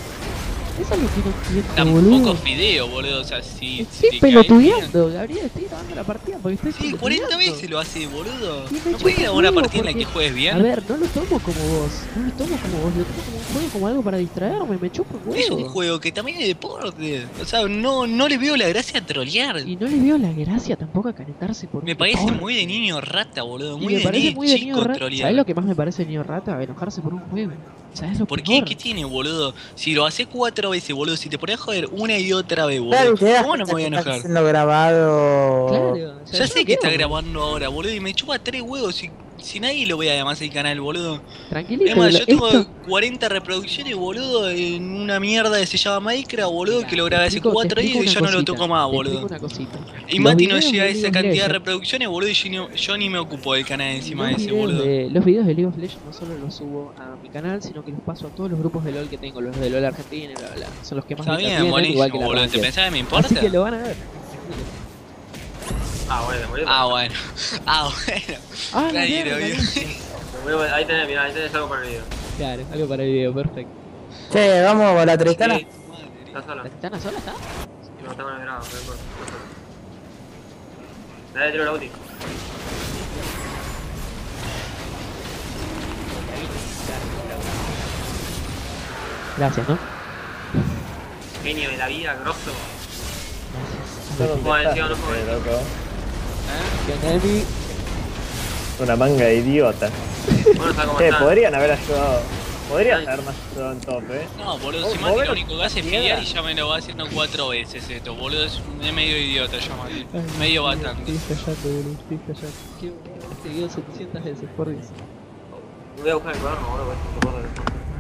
Speaker 2: Eso es lo que no entiendo,
Speaker 3: Tampoco
Speaker 2: boludo.
Speaker 3: fideo, boludo. O sea, si.
Speaker 2: Estoy
Speaker 3: si te cae
Speaker 2: pelotudeando, Gabriel. Estoy grabando la partida porque estoy
Speaker 3: bien. Sí, cuarenta
Speaker 2: pelotudeando.
Speaker 3: veces lo hace, boludo.
Speaker 2: Y me
Speaker 3: ¿No
Speaker 2: chupa
Speaker 3: puedes ir a
Speaker 2: un
Speaker 3: una
Speaker 2: huevo
Speaker 3: partida en la que
Speaker 2: porque-
Speaker 3: juegues bien?
Speaker 2: A ver, no lo tomo como vos. No lo tomo como vos. Lo tomo como un juego, como algo para distraerme. Me chupa un huevo.
Speaker 3: Es un juego que también es deporte. O sea, no, no le veo la gracia a trolear.
Speaker 2: Y no le veo la gracia tampoco a calentarse por
Speaker 3: Me
Speaker 2: un
Speaker 3: parece
Speaker 2: deporte.
Speaker 3: muy de niño rata, boludo.
Speaker 2: Y
Speaker 3: Muy
Speaker 2: me
Speaker 3: de
Speaker 2: parece
Speaker 3: niño
Speaker 2: muy de
Speaker 3: chico
Speaker 2: niño rata.
Speaker 3: trolear.
Speaker 2: ¿Sabes lo que más me parece de niño rata? Enojarse por un juego. ¿Sabes lo
Speaker 3: ¿Por qué?
Speaker 2: peor?
Speaker 3: ¿Qué tiene, boludo? Si lo haces cuatro veces, boludo, si te pones a joder una y otra vez,
Speaker 4: Gaby,
Speaker 3: boludo,
Speaker 4: te das
Speaker 3: ¿cómo no me
Speaker 4: cuenta
Speaker 3: voy a
Speaker 4: que estás
Speaker 3: enojar?
Speaker 4: siendo grabado.
Speaker 2: Claro. o sea,
Speaker 3: Ya
Speaker 2: yo
Speaker 3: sé
Speaker 2: no
Speaker 3: que está
Speaker 2: quiero-
Speaker 3: grabando ahora, boludo, y me chupa tres huevos si, si nadie lo ve además el canal, boludo.
Speaker 2: Tranquilito.
Speaker 3: Es más,
Speaker 2: lo-
Speaker 3: yo tengo
Speaker 2: esto-
Speaker 3: cuarenta reproducciones, boludo, en una mierda que se llama Minecraft, boludo,
Speaker 2: Mira,
Speaker 3: que lo
Speaker 2: te
Speaker 3: grabé hace
Speaker 2: explico- te
Speaker 3: cuatro
Speaker 2: explico
Speaker 3: días y ya
Speaker 2: una
Speaker 3: no lo
Speaker 2: cosita,
Speaker 3: toco más,
Speaker 2: te explico
Speaker 3: boludo.
Speaker 2: una cosita.
Speaker 3: Y
Speaker 2: Los
Speaker 3: Mati no
Speaker 2: videos
Speaker 3: llega a
Speaker 2: de
Speaker 3: esa
Speaker 2: League of
Speaker 3: cantidad de
Speaker 2: Legends-
Speaker 3: reproducciones, boludo, y yo, no- yo ni me ocupo del canal encima de
Speaker 2: Los
Speaker 3: ese,
Speaker 2: videos
Speaker 3: boludo.
Speaker 2: de- los videos de League of Legends no solo los subo a mi canal, sino que los paso a todos los grupos de LOL que tengo, los de LOL Argentina, bla, bla, bla. Son los que más
Speaker 3: Está
Speaker 2: vistas
Speaker 3: bien,
Speaker 2: tienen, igual que
Speaker 3: buenísimo,
Speaker 2: la
Speaker 3: boludo. ¿Te
Speaker 2: Ranked.
Speaker 3: pensás que me importa?
Speaker 2: Así que lo van a ver.
Speaker 1: Ah, bueno, boludo.
Speaker 3: Ah, bueno. Ah, bueno.
Speaker 2: Ah, no,
Speaker 3: Nadie
Speaker 2: claro,
Speaker 3: lo vio.
Speaker 2: buenísimo.
Speaker 1: Ahí tenés, mirá, ahí tenés algo para el video.
Speaker 2: Claro, algo para el video, perfecto.
Speaker 4: Che, vamos con la Tristana.
Speaker 3: Sí, madre.
Speaker 1: Está sola.
Speaker 2: ¿La Titana sola está?
Speaker 1: Y no está con el grado, no importa. Dale, tiro la ulti.
Speaker 2: Gracias, ¿no?
Speaker 1: Genio de la vida, grosso.
Speaker 2: Gracias.
Speaker 1: Como decía, no puedo
Speaker 5: Eh,
Speaker 1: decir.
Speaker 5: loco.
Speaker 2: ¿Qué onda, Emi?
Speaker 5: Una manga de idiota.
Speaker 1: Bueno, está como
Speaker 5: Che,
Speaker 1: está.
Speaker 5: podrían haber ayudado. Podrías haber más ayudado en top, eh.
Speaker 3: No, boludo,
Speaker 5: Vos-
Speaker 3: si
Speaker 5: vos
Speaker 3: Mati
Speaker 5: ves
Speaker 3: lo único que hace es
Speaker 5: piedra.
Speaker 3: fidear y ya me lo va haciendo cuatro veces esto, boludo, es un- es medio idiota ya Mati. Medio bastante.
Speaker 2: Estoy fallando, boludo, estoy fallando. Qué boludo, te seguido setecientas veces, por Dios.
Speaker 1: Voy a buscar el cuaderno, boludo, porque esto corre.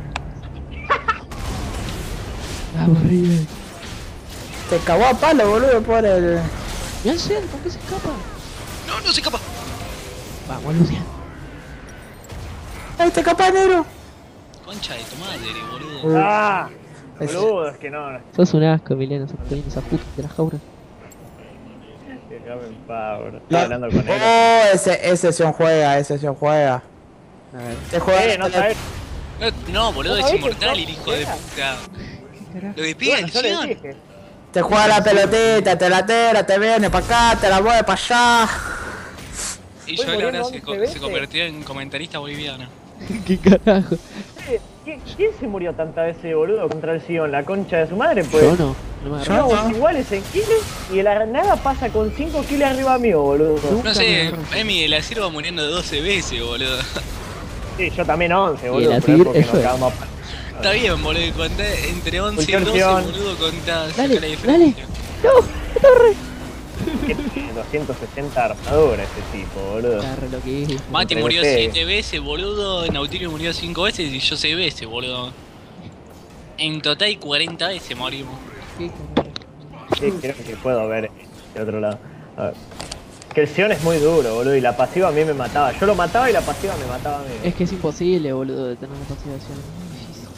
Speaker 2: Aburrido.
Speaker 4: Te cagó a palo, boludo, por el...
Speaker 2: Mirá el Ciel, ¿con qué se escapa?
Speaker 3: No, no se escapa.
Speaker 2: Vamos, Lucian.
Speaker 4: ¡Ay, te escapa, negro!
Speaker 3: Concha de tu madre, boludo.
Speaker 5: ¡Ah!
Speaker 4: Es-
Speaker 5: Boludo, es que no, no.
Speaker 2: Sos un asco, Emiliano, sos poniendo esa puta de la jaula.
Speaker 5: Déjame en paz, bro.
Speaker 4: No.
Speaker 5: Estaba hablando con él.
Speaker 4: Oh, ese, ese se juega, ese se juega.
Speaker 2: A ver,
Speaker 4: Te juega.
Speaker 5: Eh, no sabes.
Speaker 3: No, no, boludo,
Speaker 5: ¿Vos
Speaker 3: es
Speaker 5: sabés que
Speaker 3: inmortal
Speaker 5: no
Speaker 3: el hijo de
Speaker 5: juega?
Speaker 3: puta.
Speaker 2: ¿qué carajo?
Speaker 3: Lo que pide
Speaker 5: Bueno, yo le
Speaker 3: acción.
Speaker 5: dije.
Speaker 4: Te juega la pelotita, te la tira, te viene para acá, te la mueve para allá.
Speaker 3: Y
Speaker 5: Estoy
Speaker 3: Joel ahora
Speaker 5: muriendo
Speaker 3: se,
Speaker 5: once
Speaker 3: co- se
Speaker 5: veces.
Speaker 3: convirtió en comentarista boliviano.
Speaker 2: ¿Qué carajo?
Speaker 5: Eh, ¿qui- ¿Quién se murió tantas veces, boludo, contra el Sion? ¿La concha de su madre?
Speaker 2: Yo
Speaker 5: Pues.
Speaker 2: no, no me
Speaker 4: Yo
Speaker 2: agarré.
Speaker 5: Somos iguales en kilos y de la nada pasa con cinco kilos arriba mío, boludo.
Speaker 3: No sé, Emi, el acero va muriendo doce veces, boludo.
Speaker 5: Sí, yo también once,
Speaker 2: Y
Speaker 5: boludo.
Speaker 2: la
Speaker 5: Pero es
Speaker 2: tir-
Speaker 5: porque
Speaker 2: eso
Speaker 5: nos
Speaker 2: es.
Speaker 5: cagamos a
Speaker 3: Está bien, boludo, contá entre once y doce,
Speaker 5: Pulsión.
Speaker 3: boludo, contá. saca
Speaker 2: Dale,
Speaker 3: la diferencia.
Speaker 2: ¡No! ¡Me torre!
Speaker 5: Tiene doscientos sesenta armaduras ese tipo, boludo.
Speaker 2: Agarre lo que es.
Speaker 3: Mati
Speaker 5: Entre
Speaker 3: murió
Speaker 5: ustedes.
Speaker 3: siete veces, boludo. Nautilus murió cinco veces y yo seis veces, boludo. En total cuarenta veces morimos.
Speaker 2: ¿Qué carajo?
Speaker 5: Sí, creo que puedo ver de otro lado. A ver. Que el Sion es muy duro, boludo, y la pasiva a mí me mataba. Yo lo mataba y la pasiva me mataba a mí.
Speaker 2: Es que es imposible, boludo, de tener una consideración. Es muy difícil.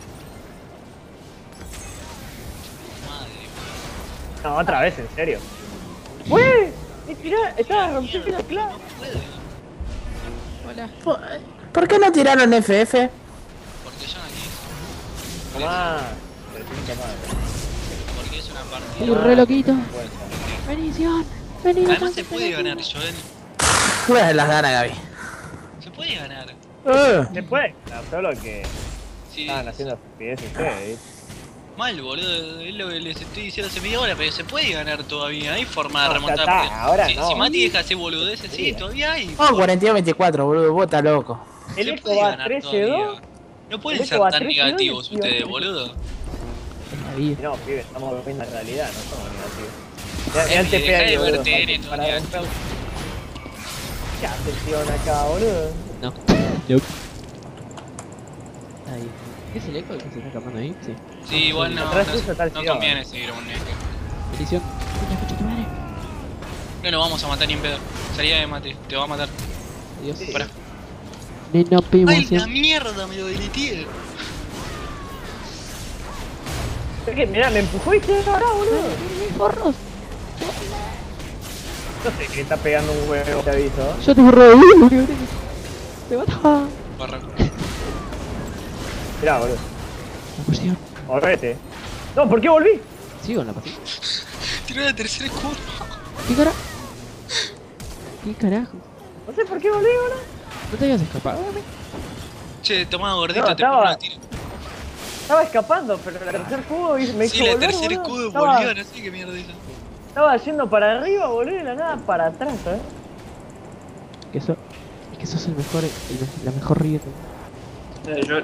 Speaker 3: Madre,
Speaker 5: No, otra vez, en serio. ¡Wey! Me tirá, estaba rompiendo la clave.
Speaker 2: Hola.
Speaker 4: ¿Por, por qué no tiraron F F?
Speaker 3: porque yo no quise.
Speaker 5: Tomá. Pero pinta madre.
Speaker 3: Porque es una
Speaker 2: Uy,
Speaker 3: partida.
Speaker 2: re loquito.
Speaker 5: Vergüenza.
Speaker 2: Vení, Sion. Vení,
Speaker 3: Además
Speaker 2: no
Speaker 3: se puede ganar, Joel.
Speaker 4: Juega las ganas, Gaby.
Speaker 3: Se puede ganar.
Speaker 4: Eh,
Speaker 5: Se puede, no, solo que
Speaker 3: Sí,
Speaker 5: estaban haciendo estupideces ustedes, ¿viste?
Speaker 3: mal, boludo. Es lo que les estoy diciendo hace media hora, pero se puede ganar todavía. Hay forma de
Speaker 5: No, ya
Speaker 3: remontar.
Speaker 5: está,
Speaker 3: porque
Speaker 5: ahora
Speaker 3: si,
Speaker 5: no.
Speaker 3: si Mati deja hacer boludeces, sí,
Speaker 5: Sí.
Speaker 3: todavía hay.
Speaker 4: Oh, cuarenta y dos veinticuatro, boludo, vos estás loco.
Speaker 5: El
Speaker 3: Se
Speaker 5: eco
Speaker 3: puede
Speaker 5: va
Speaker 3: ganar
Speaker 5: trece dos.
Speaker 3: todavía. No pueden
Speaker 5: el
Speaker 3: ser
Speaker 5: eco va
Speaker 3: tan
Speaker 5: trece dos y
Speaker 3: negativos
Speaker 5: el
Speaker 3: ustedes,
Speaker 5: tío-
Speaker 3: boludo.
Speaker 2: Es la vida.
Speaker 5: No, pibe, estamos viendo la realidad, no somos negativos. Ya,
Speaker 3: Emi,
Speaker 5: ya te
Speaker 3: dejá
Speaker 5: pega
Speaker 3: de
Speaker 5: ahí, boludo,
Speaker 3: verte,
Speaker 5: para-
Speaker 3: Eren,
Speaker 5: para
Speaker 3: todavía.
Speaker 5: romper. ¿Qué hace el Sion acá, boludo?
Speaker 2: No. Nope. Ahí. ¿Qué es el eco que se está escapando ahí? Sí.
Speaker 3: Sí, igual no,
Speaker 5: Atrás
Speaker 3: no,
Speaker 5: tuyo está el
Speaker 3: no
Speaker 5: Sion.
Speaker 3: conviene seguir un eje.
Speaker 2: Bendición. Escucha, escucha tu madre.
Speaker 3: No lo vamos a matar ni en pedo. Salía de mate, te va a matar.
Speaker 2: Adiós.
Speaker 5: Sí.
Speaker 3: Pará.
Speaker 2: Nena, pimo,
Speaker 3: ¡Ay, la
Speaker 2: Sion.
Speaker 3: mierda! Me lo deleteé.
Speaker 5: Es que, mirá, me empujó y se ahora, boludo.
Speaker 2: ¡Forros!
Speaker 5: No sé que está pegando un huevo, te aviso.
Speaker 2: Yo te borro de uno, boludo. Te mata.
Speaker 3: Barra.
Speaker 5: Mirá, boludo.
Speaker 2: La cuestión.
Speaker 5: Volvete. No, ¿por qué volví?
Speaker 2: Sigo en la partida.
Speaker 3: Tiró la tercera curva.
Speaker 2: ¿Qué carajo? ¿Qué carajo?
Speaker 5: No sé por qué volví, boludo.
Speaker 2: ¿No te habías escapado de mí?
Speaker 3: Che, tomá gordito,
Speaker 5: No,
Speaker 3: te
Speaker 5: estaba-
Speaker 3: pongo una tira.
Speaker 5: Estaba escapando, pero el tercer cubo y me hizo
Speaker 3: Sí, la
Speaker 5: volver,
Speaker 3: tercera
Speaker 5: boludo.
Speaker 3: escudo
Speaker 5: Estaba-
Speaker 3: volvió, no sé qué mierda hizo.
Speaker 5: Estaba yendo para arriba, boludo, y de la nada para atrás, ¿eh?
Speaker 2: Que eso... Es que sos el mejor... el- la mejor rieta.
Speaker 1: Eh, yo,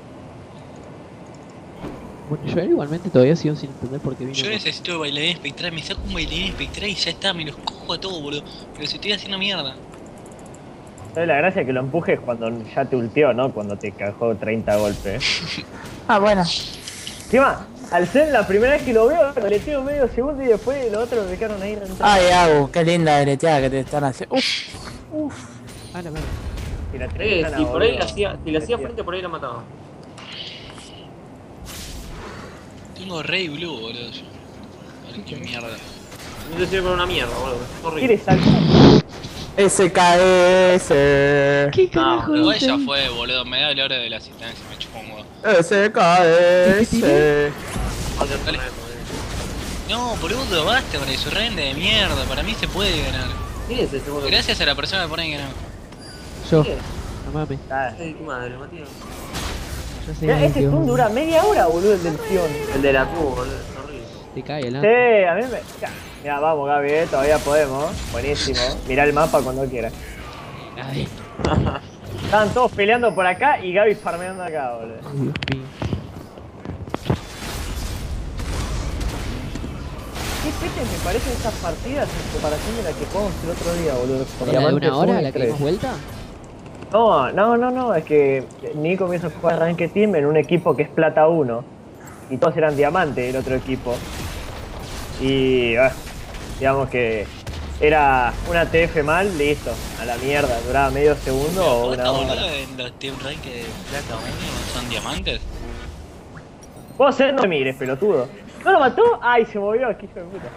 Speaker 2: Bueno, yo igualmente todavía sigo sin entender por qué vino...
Speaker 3: Yo
Speaker 2: con-
Speaker 3: necesito el bailarín espectral, me saco un bailarín espectral y ya está, me los cojo a todos, boludo. Me los estoy haciendo mierda.
Speaker 5: ¿Sabes la gracia que lo empujes cuando ya te ulteó, no? Cuando te cajó treinta golpes.
Speaker 4: Ah, bueno.
Speaker 5: Encima, al ser la primera vez que lo veo, lo leteo medio segundo y después los otros me quedaron ahí rentando.
Speaker 4: Ay, Agu, qué linda dereteada que te están haciendo. Uf, uf.
Speaker 2: Ah, la madre.
Speaker 5: Y la
Speaker 1: eh,
Speaker 5: trenzana,
Speaker 1: si por ahí
Speaker 5: boludo.
Speaker 1: le hacía, si le hacía
Speaker 5: Decía.
Speaker 1: frente, por ahí la mataba.
Speaker 3: Tengo Rey Blue, boludo. yo. Ay, qué mierda.
Speaker 1: No te sirve para una mierda, boludo. Es horrible.
Speaker 5: ¿Quieres saltar?
Speaker 4: S K S.
Speaker 2: ¿Qué
Speaker 1: No,
Speaker 2: carajo
Speaker 3: Igual
Speaker 2: dice
Speaker 3: ya
Speaker 2: ahí?
Speaker 3: fue, boludo. Me da la hora de la asistencia, me chupo un huevo.
Speaker 4: S K S.
Speaker 3: Dale. No, boludo, basta con eso. Rende de mierda. Para mí se puede ganar.
Speaker 1: ¿Quién es el segundo?
Speaker 3: Gracias a la persona que pone que no.
Speaker 2: Yo.
Speaker 1: ¿Qué?
Speaker 2: No mames.
Speaker 5: Ah,
Speaker 1: Ay, tu madre, Matías.
Speaker 2: Yo sé
Speaker 5: Mira, este
Speaker 2: que
Speaker 5: stun
Speaker 2: vos-
Speaker 5: dura media hora, boludo, el del Sion.
Speaker 1: El de la Q, boludo. Es horrible.
Speaker 2: Te cae el
Speaker 5: Sí,
Speaker 2: hambre.
Speaker 5: a mí me... Ya, mira, vamos, Gaby, eh, todavía podemos. Buenísimo. Mirá el mapa cuando quieras.
Speaker 2: Ay,
Speaker 5: Estaban todos peleando por acá y Gaby farmeando acá, boludo.
Speaker 2: Dios mío.
Speaker 5: Qué pete me parecen estas partidas en comparación de la que jugamos el otro día, boludo. Con
Speaker 2: ¿Era de
Speaker 5: Diamantes
Speaker 2: una hora
Speaker 5: uno y
Speaker 2: la que
Speaker 5: tres.
Speaker 2: dimos vuelta?
Speaker 5: No, no, no, no, es que Nico comienza a jugar Ranked Team en un equipo que es Plata uno. Y todos eran Diamante el otro equipo. Y, ah, digamos que era una T F mal, listo, a la mierda. Duraba medio segundo o una
Speaker 3: ¿Cuánto,
Speaker 5: hora.
Speaker 3: boludo, en los Team Rank de Plata uno son diamantes?
Speaker 5: Vos ser no me mires, pelotudo. ¿No lo mató? Ay, se movió, qué hijo de puta.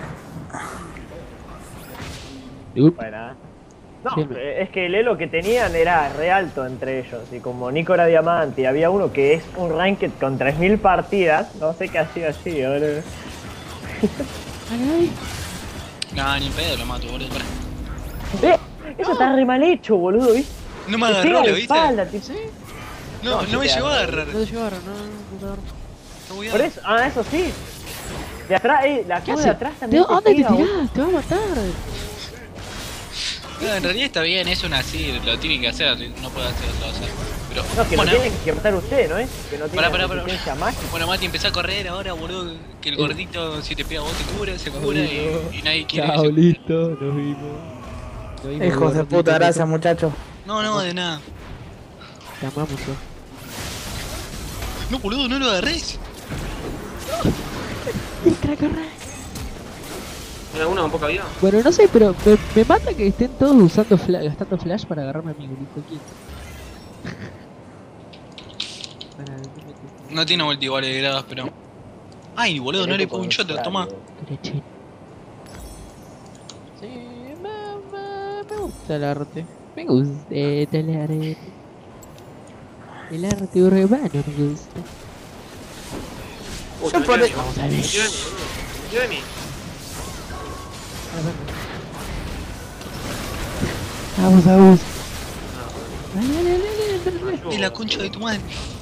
Speaker 2: Ups.
Speaker 5: Buena. No,
Speaker 2: Sí, me-
Speaker 5: eh, es que el elo que tenían era re alto entre ellos. Y como Nico era diamante y había uno que es un ranked con tres mil partidas, no sé qué hacía así, boludo.
Speaker 2: Ay,
Speaker 3: No, ni pedo lo mato, boludo. Pará.
Speaker 5: Eh, eso está re mal hecho, boludo, ¿viste?
Speaker 3: No me
Speaker 5: Te pega
Speaker 3: agarró,
Speaker 5: la
Speaker 3: ¿lo viste?
Speaker 5: espalda, tipo.
Speaker 3: No,
Speaker 5: No,
Speaker 3: no,
Speaker 5: sí
Speaker 3: me
Speaker 5: te
Speaker 3: llegó a
Speaker 5: agarró.
Speaker 3: agarrar.
Speaker 2: no te llevaron, no, no te agarró.
Speaker 3: Está muy
Speaker 5: Por eso, ah, eso sí. De atrás, eh, la
Speaker 2: ¿Qué
Speaker 5: Q de
Speaker 2: hace?
Speaker 5: atrás
Speaker 2: ¿De
Speaker 5: también te
Speaker 2: dónde te
Speaker 5: pega, boludo.
Speaker 2: tirás? Te va a matar.
Speaker 3: No, en realidad está bien, es una así, lo tienen que hacer, no puedo hacer otra cosa. Pero,
Speaker 5: No, que
Speaker 3: bueno,
Speaker 5: lo tienen que matar usted, ¿no es? Que no tiene
Speaker 3: Pará, pará, pará.
Speaker 5: resistencia mágica.
Speaker 3: bueno, Mati, empezá a correr ahora, boludo. Que el gordito, si te pega a vos, te cura, se cura y, y nadie quiere
Speaker 2: Chao,
Speaker 3: eso.
Speaker 2: listo, nos vimos. Nos vimos,
Speaker 4: Hijos de
Speaker 2: gordito,
Speaker 4: puta,
Speaker 2: que
Speaker 4: gracias muchachos.
Speaker 3: No, no, de nada.
Speaker 2: Te amamos yo.
Speaker 3: No, boludo, no lo agarres.
Speaker 2: Corre, corre.
Speaker 1: ¿Tiene alguna con poca vida?
Speaker 2: Bueno, no sé, pero me, me mata que estén todos usando fla- gastando flash para agarrarme a mi grito quieto. Para, ¿qué me-
Speaker 3: No tiene ulti igual de gradas, pero. Ay, boludo, no le pongo un shot, toma.
Speaker 2: qué leche? Sí, me, me, me gusta el arte. Me gusta el arte. El arte urbano me gusta.
Speaker 1: Uy,
Speaker 4: Yo
Speaker 1: me
Speaker 4: por-
Speaker 1: metió de mí,
Speaker 2: Vamos a
Speaker 1: me
Speaker 2: ver.
Speaker 1: metió de mí, boludo. Me metió de mí.
Speaker 2: Vamos, vamos.
Speaker 1: Ah,
Speaker 2: Dale, dale, dale, dale, dale.
Speaker 1: boludo.
Speaker 3: Y la concha de tu madre.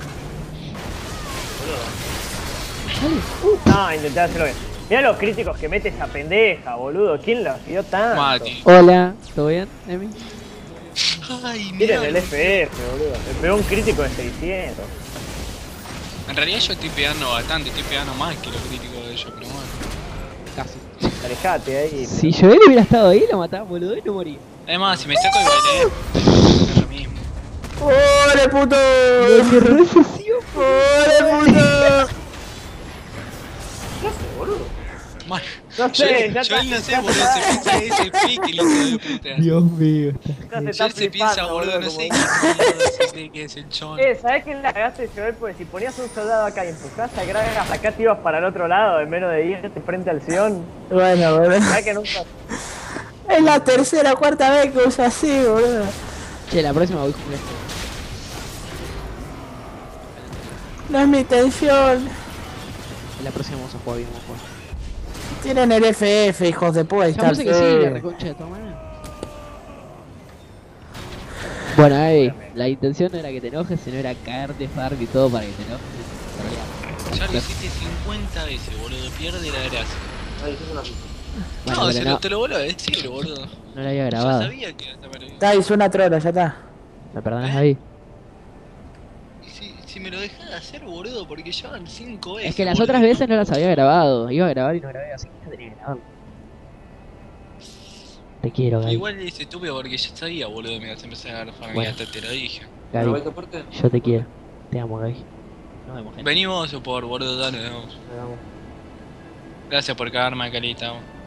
Speaker 1: Boludo.
Speaker 5: No, intenté hacerlo bien. Mirá los críticos que mete esa pendeja, boludo. ¿Quién los dio tanto?
Speaker 3: Mati.
Speaker 2: Hola, ¿todo bien, Emi?
Speaker 3: Ay, mira.
Speaker 5: Miren el F F, boludo. Me pegó un crítico de seiscientos.
Speaker 3: En realidad yo estoy pegando bastante, estoy pegando más que los críticos de ellos, pero bueno.
Speaker 2: Casi.
Speaker 5: Alejate ahí.
Speaker 2: Si yo él hubiera estado ahí, lo mataba, boludo, y no moría.
Speaker 3: Además, si me saco el baile, es lo mismo.
Speaker 4: ¡Ole, puto!
Speaker 2: ¡Qué recesión!
Speaker 4: ¡Ole, puto!
Speaker 1: ¿Qué hace, boludo?
Speaker 3: Mal.
Speaker 5: No
Speaker 3: Yo,
Speaker 5: sé, ya
Speaker 3: yo
Speaker 5: está-
Speaker 3: él no sé,
Speaker 5: ya
Speaker 3: boludo,
Speaker 5: está-
Speaker 3: se piensa que es el pique el hijo de puta.
Speaker 2: Dios mío, está.
Speaker 5: ya se
Speaker 3: Yo
Speaker 5: está
Speaker 3: él se piensa,
Speaker 5: flipando,
Speaker 3: boludo, no
Speaker 5: como-
Speaker 3: sé qué mierda se cree que es el chon.
Speaker 5: Eh, ¿sabés qué la cagaste, Joel? Porque si ponías un soldado acá y empujás a Gragas acá te ibas para el otro lado en menos de irte frente al Sion.
Speaker 4: Bueno, boludo.
Speaker 5: ¿Sabés que nunca?
Speaker 4: Es la tercera o cuarta vez que uso así, boludo.
Speaker 2: Che, la próxima voy con esto.
Speaker 4: No es mi intención.
Speaker 2: La próxima vamos a jugar bien, vamos a jugar.
Speaker 4: Tienen el F F, hijos de puta.
Speaker 2: Ya puse que sí, la reconcha de tu madre. Bueno, ahí, la intención no era que te enojes, sino era caerte farm y todo para que te enojes. Pero ya.
Speaker 3: Ya lo hiciste cincuenta veces, boludo, pierde la gracia.
Speaker 1: Ay, eso es una pizza.
Speaker 2: Bueno,
Speaker 3: No,
Speaker 2: pero
Speaker 3: se
Speaker 2: no,
Speaker 3: lo, te lo vuelvo a decir, boludo.
Speaker 2: no la había
Speaker 3: Ya
Speaker 2: grabado.
Speaker 3: sabía que hasta me lo
Speaker 4: Está, hizo una trola, ya está.
Speaker 2: ¿Me perdonas
Speaker 3: ¿Eh?
Speaker 2: ahí?
Speaker 3: Y si, si me lo dejás de hacer, boludo, porque llevan cinco veces.
Speaker 2: Es que las
Speaker 3: boludo,
Speaker 2: otras
Speaker 3: y
Speaker 2: veces no las había grabado. Iba a grabar y no grabé, así que no tenía que grabarlo. Te quiero, Gaby.
Speaker 3: Igual es estúpido porque ya sabía, boludo, me ibas a empezar a agarrar farming,
Speaker 2: Bueno.
Speaker 3: hasta te lo dije.
Speaker 1: ¿Pero
Speaker 2: Gaby,
Speaker 1: vais a parte?
Speaker 2: yo te quiero. Te amo, Gaby. Nos vemos, gente.
Speaker 3: Venimos o por boludo, dale, nos vemos.
Speaker 1: Vamos.
Speaker 3: Gracias por cagarme, Calita.